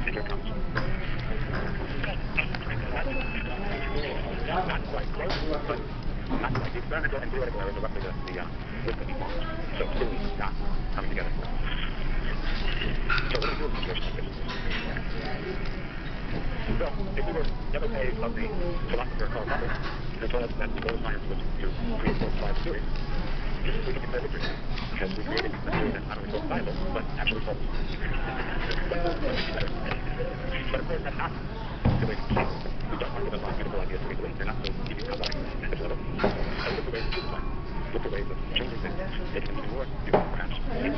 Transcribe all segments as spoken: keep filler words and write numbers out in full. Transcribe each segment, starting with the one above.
And here it comes. Not quite close, but not quite. The experimental and theoretical errors are roughly the, the uh, width of these lines. So still not coming together. So what do we do in a situation like this? So, if we were devotees of the philosopher Karl Popper, who told us that the goal of science was to create falsifiable theories, we can declare victory, because we created a theory that's not only falsifiable, but actually false. But of course, that's not the way to proceed. We don't want to develop beautiful ideas to easily. They're not so easy to come by at this level. So look for ways to choose life. Look for ways of changing things, making them even more beautiful, perhaps.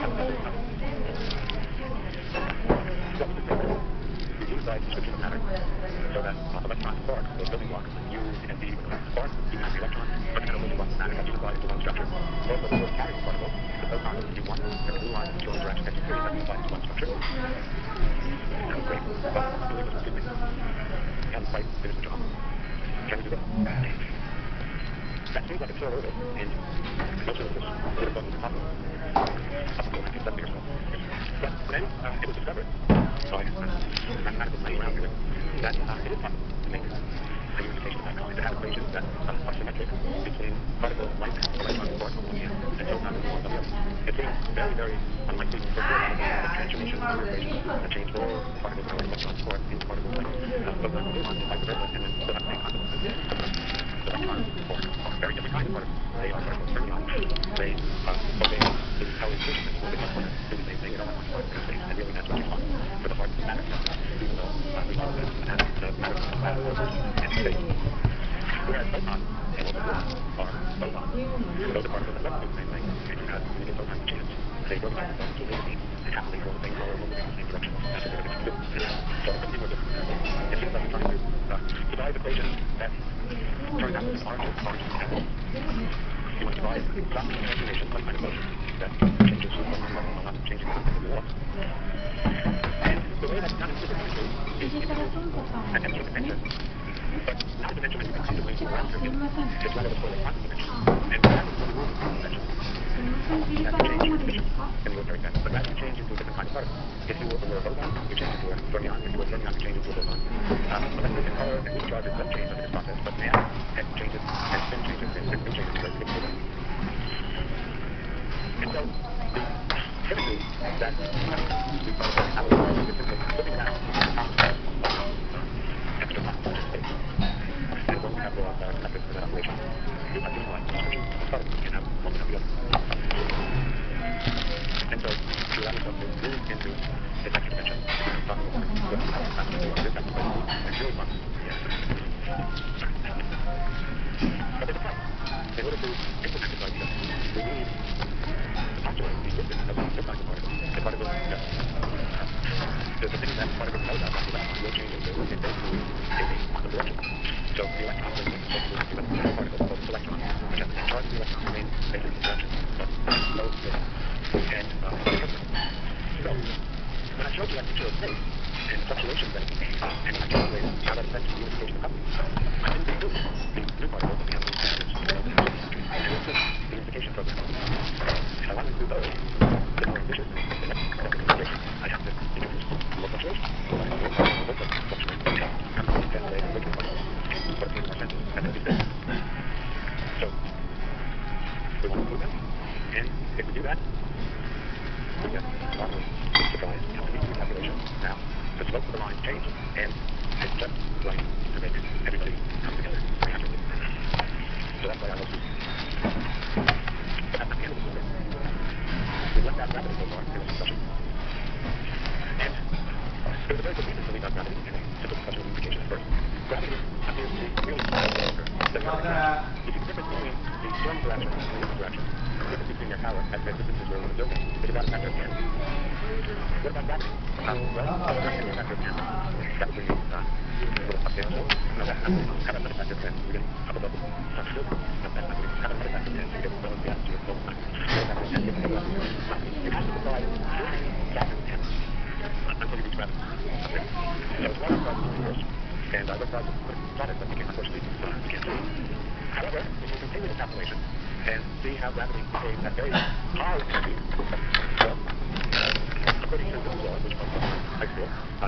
What we discover is used by description of matter, so that uh, electron quarks, those building blocks, U and D, quark, U and the electron, are kind of building blocks of matter that's unified into one structure. Also, the first carrying particle, the photon is U one, and the blue line is the interaction at U three, that's unified into one structure. That was great, but really was stupid. We haven't quite finished the job. Can we do that? That seems like a slow orbit, and most of this would have been possible up until nineteen seventy or so. But then uh, it was discovered, so I mathematical playing around with it, that uh, it is possible to make a unification of that kind, to have equations that uh, are symmetric between particles like electron and quark on one hand, and photons on the other. It seems very, very unlikely for the transformation of the equation to change all particles like electron and quark into particles like uh, photons and gluons, and vice versa, and then still have the same consequences. Electrons and quark are very different kinds of particles. They are particles of fermions. They uh, obey the Howard equation principle. They don't want to do the same thing. They don't want to particles in space, and really that's what you want for the particles of matter. Even though uh, we know that matter, the matter is matter and space. Whereas photons and also gluons are photons. Those are particles that don't do the same thing, and you have you get photons chance. They organize themselves into a laser beam and happily go in the same color, moving in the same direction. That's what they're going to do. So it couldn't be more different. It seems like we're trying to uh, devise equations that turn out with oranges, oranges and apples. You want to devise Gaussian transformation, some kind of motion that changes from one level to another, changing the content of the law. And the way that's done in superchemistry is to introduce an extra dimension, but not a dimension that you can comfortably move around through. It's rather what's called a quantum dimension. And what happens when we move in quantum dimension? That can change conditions in the ordinary sense, but rather you change into a different kind of particle. If you were a photon, you change into a fermion. If you were a fermion, you change into a boson. Um, molecular and color and neutral charges don't change under this process, but mass and changes, and spin changes, and spin changes very significantly. And so, the chemistry that we call it how it works is simply flipping around opposites of uh, extra quantum in space. And when we have laws that are connected to that operation, we might utilize the description of particles and have one without the other. And so, to allow yourself to move into this extra dimension, it's possible to flip out of this extra dimension, and really quantum. But there's a price. In order to implement this idea, we need to postulate the existence of this kind of particle. The particle that uh, the, the thing that particle knows about the electron will change into in basically in a quantum direction. So the electron, for instance, is supposed to move into a particle called this electron, which has the same charge as the electron, remains basically in the direction, but no spin. And uh, so when I showed you that picture of space and the fluctuations that it can make, uh, and I calculated how that affects the unification of companies, I didn't include the new particles that we have in the standards and it's just the unification program. If I want to include those, the more ambitious and the next step of unification, I have to introduce more fluctuations. So I have more particles that fluctuate and come to the ten day original particles. But it makes more sense that they do this. So we want to include them, and if we do that, we get normally surprised how we do the calculation. Now, the slope of the lines change, and it's just right to make everybody come together naturally. So that's why I love you. But that's not the end of the story. We left out gravity so far in this discussion. And there's a very good reason to leave out gravity in a simple discussion of unification at first. Gravity appears to be really the answer. There's no interaction. You see the difference between the storm interaction and the wind interaction. The difference between their power at the distances where we're observing is about a factor of ten. What about gravity? Uh, well, that's very a factor of ten. That would bring you uh, a little up there. So, no, that's not really. How about another factor of ten? We're getting up above the top still. No, that's not really. How about another factor of ten? So you get above the atmosphere all the time. Another factor of ten, you get above the atmosphere. You have to apply factor of ten until you reach gravity up there. So it's one of the processes first. And I looked at the plotted, but you can't, unfortunately, uh, you can't see. However, if you continue the calculation and see how gravity behaves at very high energy, well, according to this law, which comes from high school, uh,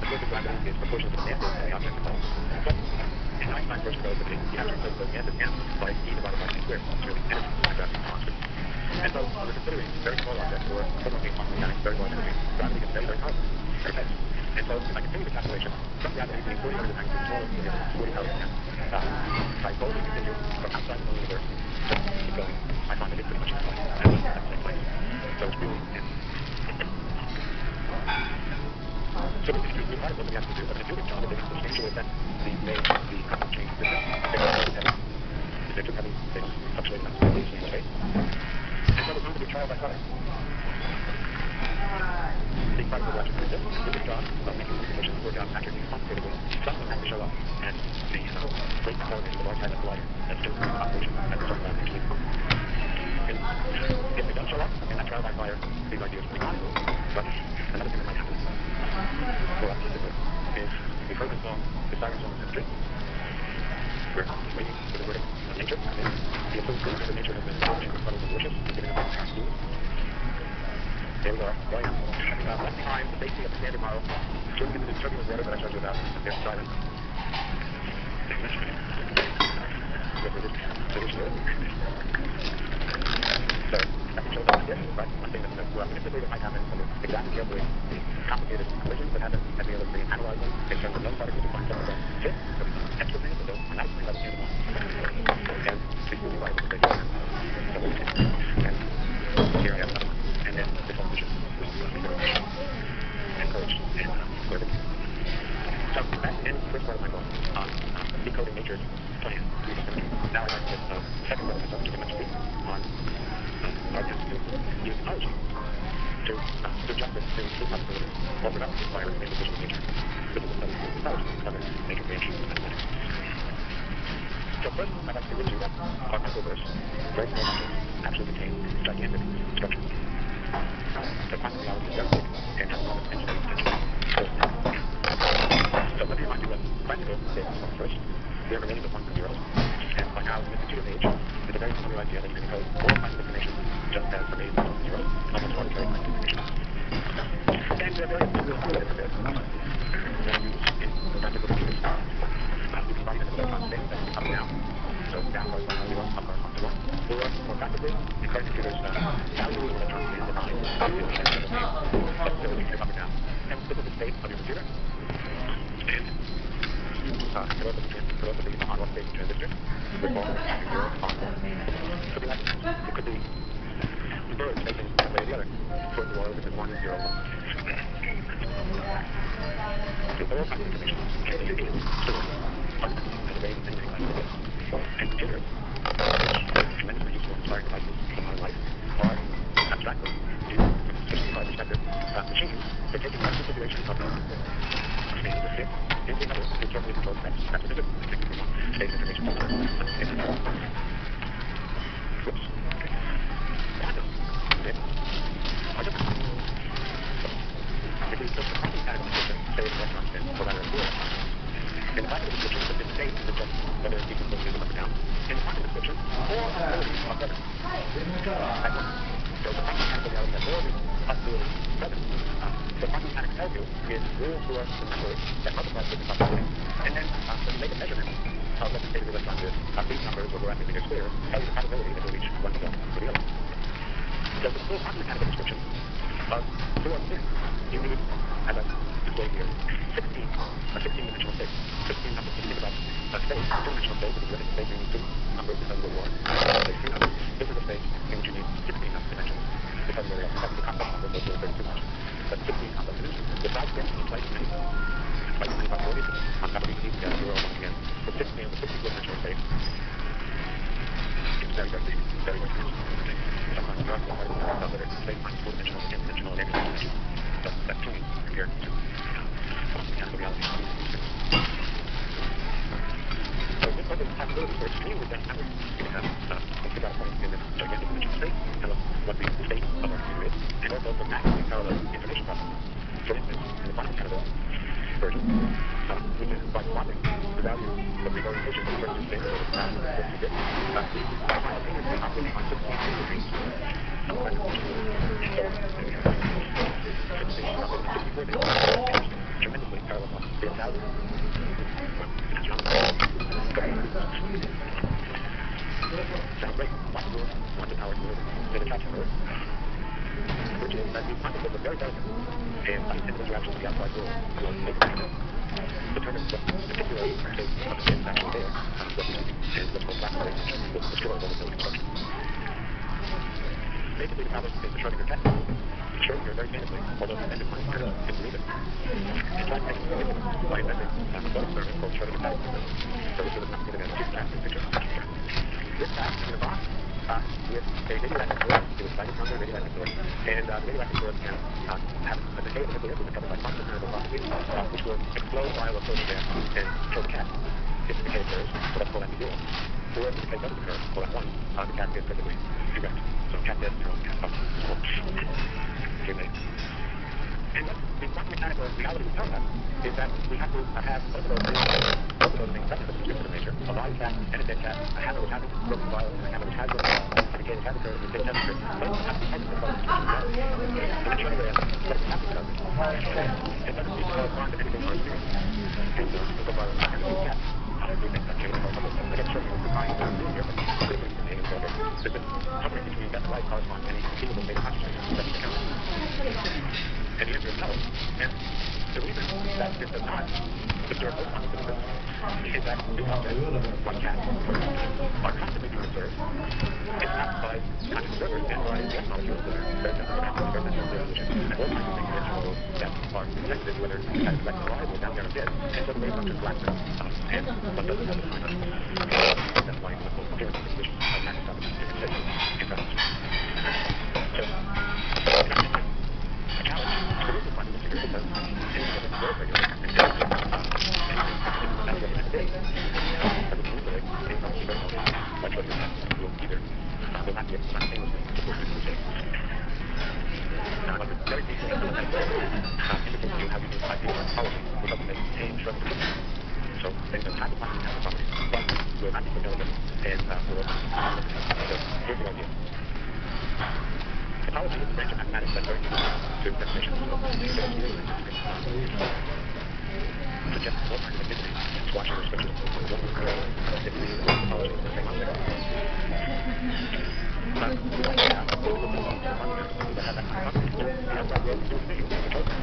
the force of gravity is proportional to the mass of the object itself. But in Einstein's first relativity, the actual force of mass is m by e divided by c squared, which is the energy of gravity constant. And so we're considering very small objects, or quantum mechanics, very large energy. Gravity is very, very powerful. Very fast. And so if I continue the calculation from gravity being forty orders of magnitude smaller than the other, forty powers of ten, um, if I boldly continue from outside the known universe, just keep going, I find that it's pretty much inside. And it's at the same place. So it's really, yeah. So if you do what we have to do, but if you do this job, it is substantially affect the way the constant change of distance. They don't have heavy. If they're too heavy, they don't fluctuate enough to release in space. And so it's going to be trial by fire. The particle reaction like this, do this job of making the conditions work out accurately and quantitatively. Something has to show up, and the uh, great acceleration of the Large Hadron Collider that's doing the operation at the certain actually. And if they don't show up in that trial by fire, these ideas will be gone. But another thing that might happen for us is we've heard the song, the Siren Song of History. We're waiting for the verdict of nature. The approved proof that nature has been challenging with puddles and bushes and giving up our schools. There we are. There I am. Uh, left behind the safety of the standard model, swimming into the turbulent water that I told you about. There's silence. So, that can show up like this, but one thing that well, typically that might happen is exactly carefully the complicated collisions that happen and be able to analyze them in terms of known particles to find something that fit, so extra things that are not explained by the standard model. And these will be right with the data. So, and here I have another one. And then this one vision was encouraged and uh, clearly. So that ends the first part of my talk on uh, decoding nature's plan. Now I'd like to get the uh, second part of my talk, just a much deep on uh, our attempt to use technology to uh, do justice to the possibilities offered up by our information of nature. This is a study of technology and other nature creation mathematics. So first, I'd like to convince you that our microverse, very small objects, actually contain gigantic structures. The quantum reality is very big and has enormous engineering potential. So let me remind you of practical statements from first. We are remaining with one from zeros, and by now in the computer age, it's a very familiar idea that you can encode all kinds of information just as from eight to zero, almost arbitrary kinds of information. And there are various tools that are there that are used in practical computers. Uh, you can write an electron spin that can be up and down. So down corresponds to zero, up corresponds to one. Or more practically, in current computers, uh, value of the electron spin defines the potential of the necessarily either up or down. And this is the state of your computer. And uh, it also be the on-off state transistor. We're called zero on. Could be like it could be the birds facing one way or the other toward the wall if it's one and zero one. So all kinds of information can be stored as a way of thinking like this. And computers, which tremendously useful and inspiring devices in modern life, are abstractly, viewed from a sophisticated perspective, uh, machines that take one configuration of the command to fit into another to carefully control steps. That's what they do. They take it from one state of information to another into another. Whoops. Quantum bits are different. So, if we put the quantum mechanical description, say it's electron spin, or rather a fluid electron spin, in the classical description, the bit state is just whether it's equal to zero up or down. In the quantum description, all possibilities are present at once. So the quantum mechanical reality has all these possibilities present. Uh, the quantum mechanics tells you is rule for the numbers that multiply with the possibilities. And then uh, when you make a measurement of what the state of the electron is, uh, these numbers, or graphically they're clear, tell you the probability that will reach one result or the other. So the full quantum mechanical description of fluid spin, you need, as I displayed here, sixteen, a sixteen-dimensional space. sixteen numbers. If you think about a space, a two-dimensional space, if you look at space, you need two numbers because of the war. There's three numbers. This is a space in which you need sixteen dimensions because of the, because of the complex numbers, those are thirty-two much. But sixteen complex dimensions. The size spin is twice as many, twice as many possibilities. On top of each, you get zero, one again. So sixteen, the sixty-four-dimensional space. It's very, very big. Very, very big. Sometimes you have to write it out whether it's space minus four-dimensional, ten-dimensional, and every dimension. That's, that's tuning compared to quantum mechanical reality. So this opens possibilities for extremely dense numbers. You can have uh, figure out points in this gigantic dimensional space, tell us what the state of our computer is, and also for massively this is very delicate. And unintended interaction with the outside world will make the determine what particular state of the is actually there, um, what we and what's called classical attention will destroy all of those constructions. Basically, the problem is the Schrodinger cat. Schrodinger very famously, although he invented quantum mechanics, didn't believe it. In fact, actually, he did by inventing um, a thought experiment called Schrodinger cat experiment. So this was nothing more than a two cat picture of such a cat. This cat is in a box uh, with a radioactive source. It was excited from the radioactive source. And uh, the radioactive source can uh, have a decay of the nucleus, which is covered by quantum mechanical properties, uh, which will explode while approaching there and kill the cat. If the decay occurs, so that's called anti-zero. Or if the decay doesn't occur, well, at one, uh, the cat is perfectly erect. So cat dead, zero, cat up. Okay. And what the quantum mechanical reality will tell us is that we have to uh, have both of those things, both of those things present as a descriptive nature, a live cat and a dead cat, a hammer which hasn't broken the vial, and a hammer which has broken the vial, a decay which has occurred, and a decay which has occurred. Both have to be present as part of the descriptive reality. And then Schrodinger asks, what is happening about this? It doesn't seem to correspond to anything in our experience. And so, so far, we're not going to do that. Uh, we think that Schrodinger calls something. Again, Schrodinger is defined as doing here, but critically contained in order. There's this hovering between left and right corresponds to any conceivable state of consciousness that we can count. And the answer is no. And the reason that this does not disturb both consciousnesses is that two objects, one cat, are constantly being observed. It's not by conscious observers and by gas molecules that are very sensitive to very sensitive to illusion. And all kinds of things that show that are sensitive, whether at like alive or down there or dead, and so the wavefunctions lack them. Um, and one doesn't have the time of that's why the whole appearance of the condition of macroscopic different states in presence. So, a challenge to the quantum figure because anything that is very regular and very um, and that's what it is. As it moves away, any problem is very healthy. Like what you're saying, will either uh, will not be simultaneously supported in the state. Now, like very deeply into the medical um, indicates to you how you can apply these policies will help you maintain Schrodinger system. So things that have the quantum mechanical properties, but will not be so delicate and uh, will not be so here's the idea. Topology is a branch of mathematics that's very useful to definitions of suggests more kind of activity squashing restrictions on what will occur if we use topology as the same object. But we don't have a physical system of concepts that have that kind of property. The outside world is doing visual, which also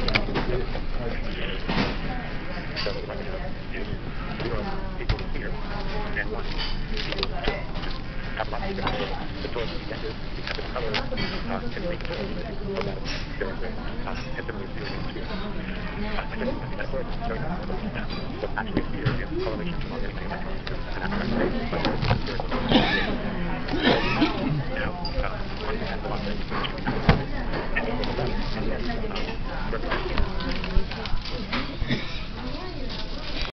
so what we might have is zero equals here, and one equals two. Have lots of different worlds. The source of the objective, we have different colors, uh, and we control the so that there is a uh, infinitely zero in sphere. Uh, I guess the metaphor is very much more than that. What's actually a sphere is correlation among many, many electrons. And that's what I'm saying, but it's not spherical. Now, uh, one can have the object, which can be and equal to that, and then, uh,